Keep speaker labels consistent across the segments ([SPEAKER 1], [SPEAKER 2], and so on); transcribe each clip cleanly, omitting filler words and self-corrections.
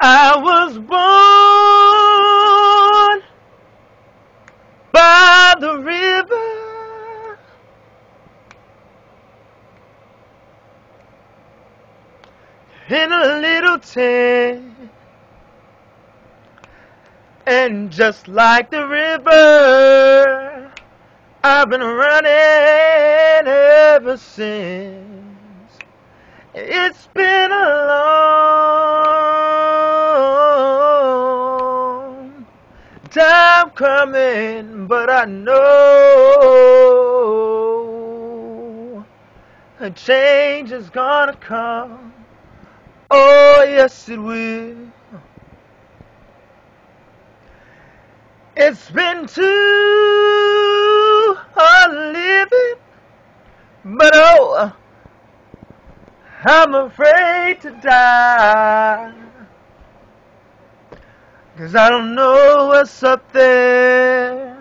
[SPEAKER 1] I was born by the river, in a little tent, and just like the river, I've been running ever since. It's been a long time coming, but I know a change is gonna come. Oh, yes, it will. It's been too hard living, but oh, I'm afraid to die, 'cause I don't know what's up there,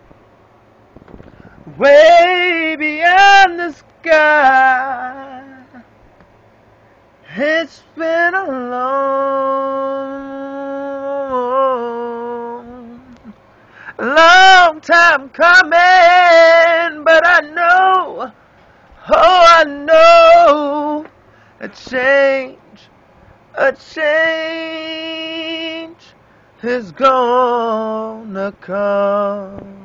[SPEAKER 1] way beyond the sky. It's been a long time coming, but I know, oh, I know, a change is gonna come.